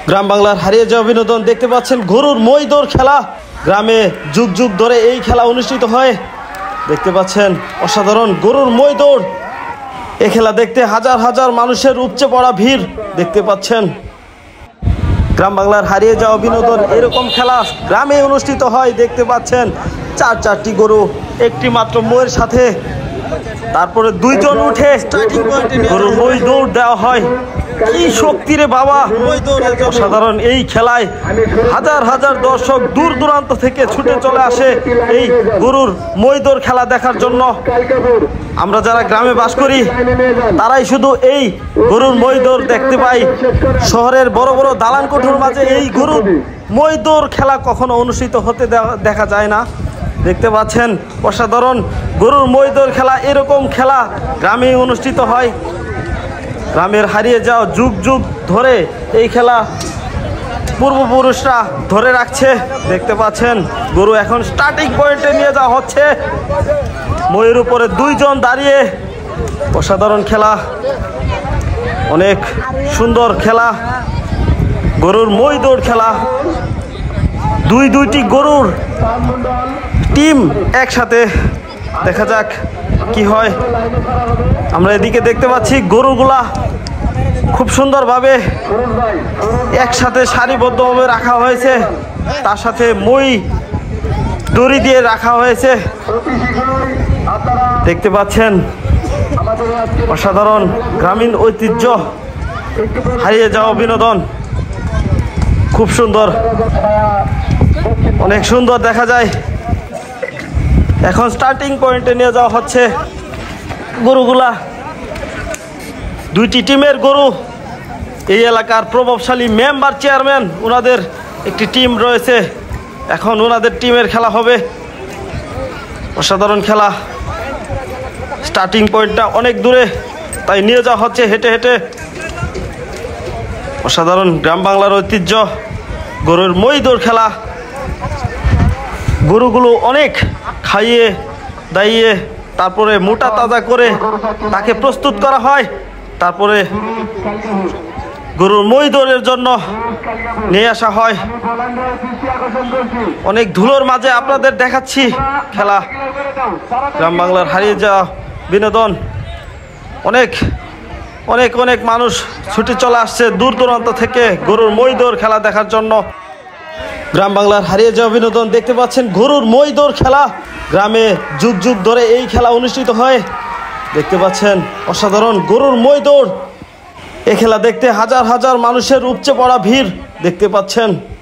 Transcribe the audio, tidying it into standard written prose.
গ্রাম বাংলার হারিয়ে যাওয়া বিনোদন দেখতে পাচ্ছেন গরুর মই দৌড় খেলা। গ্রামে যুগ যুগ ধরে এই খেলা অনুষ্ঠিত হয়। দেখতে পাচ্ছেন অসাধারণ গরুর মই দৌড়। এই খেলা দেখতে হাজার হাজার মানুষের উপচে পড়া ভিড় দেখতে পাচ্ছেন। গ্রাম বাংলার হারিয়ে যাওয়া বিনোদন এরকম খেলা গ্রামে অনুষ্ঠিত হয়। দেখতে পাচ্ছেন চারটি গরু একটি মাত্র মইয়ের সাথে, তারপরে দুইজন উঠে গরুর মই দৌড় দেওয়া হয়। কি শক্তি রে বাবা! সাধারণ এই খেলায় হাজার হাজার দর্শক দূর দূরান্ত থেকে ছুটে চলে আসে এই গরুর মই দৌড় খেলা দেখার জন্য। আমরা যারা গ্রামে বাস করি তারাই শুধু এই গরুর মই দৌড় দেখতে পাই। শহরের বড় বড় দালান কোঠুর মাঝে এই গরুর মই দৌড় খেলা কখনো অনুষ্ঠিত হতে দেখা যায় না। দেখতে পাচ্ছেন অসাধারণ গরুর মই দৌড় খেলা। এরকম খেলা গ্রামে অনুষ্ঠিত হয়। গ্রামের হারিয়ে যাওয়া যুগ যুগ ধরে এই খেলা পূর্বপুরুষরা ধরে রাখছে। দেখতে পাচ্ছেন গরু এখন স্টার্টিং পয়েন্টে নিয়ে যাওয়া হচ্ছে। মইয়ের উপরে দুইজন দাঁড়িয়ে। অসাধারণ খেলা, অনেক সুন্দর খেলা, গরুর মই দৌড় খেলা। দুইটি গরুর টিম একসাথে, দেখা যাক কি হয়। আমরা এদিকে দেখতে পাচ্ছি গরুগুলা খুব সুন্দরভাবে একসাথে সারিবদ্ধভাবে রাখা হয়েছে। তার সাথে মই দড়ি দিয়ে রাখা হয়েছে। দেখতে পাচ্ছেন অসাধারণ গ্রামীণ ঐতিহ্য হারিয়ে যাওয়া বিনোদন। খুব সুন্দর, অনেক সুন্দর দেখা যায়। এখন স্টার্টিং পয়েন্টে নিয়ে যাওয়া হচ্ছে গরুগুলা। দুইটি টিমের গরু। এই এলাকার প্রভাবশালী মেম্বার চেয়ারম্যান, ওনাদের একটি টিম রয়েছে। এখন ওনাদের টিমের খেলা হবে। অসাধারণ খেলা। স্টার্টিং পয়েন্টটা অনেক দূরে, তাই নিয়ে যাওয়া হচ্ছে হেঁটে হেঁটে। অসাধারণ গ্রাম বাংলার ঐতিহ্য গরুর মই দৌড় খেলা। গরুগুলো অনেক খাইয়ে দাইয়ে তারপরে মোটা তাজা করে তাকে প্রস্তুত করা হয়। তারপরে গরুর মই দৌড়ের জন্য নিয়ে আসা হয়। অনেক ধুলোর মাঝে আপনাদের দেখাচ্ছি খেলা। গ্রাম বাংলার হারিয়ে যাওয়া বিনোদন। অনেক অনেক অনেক মানুষ ছুটে চলে আসছে দূর দূরান্ত থেকে গরুর মই দৌড় খেলা দেখার জন্য। গ্রাম বাংলার হারিয়ে যাওয়া বিনোদন দেখতে পাচ্ছেন গরুর মই দৌড় খেলা। গ্রামে যুগ যুগ ধরে এই খেলা অনুষ্ঠিত হয়। দেখতে পাচ্ছেন অসাধারণ গরুর মই দৌড়। এই খেলা দেখতে হাজার হাজার মানুষের উপচে পড়া ভিড় দেখতে পাচ্ছেন।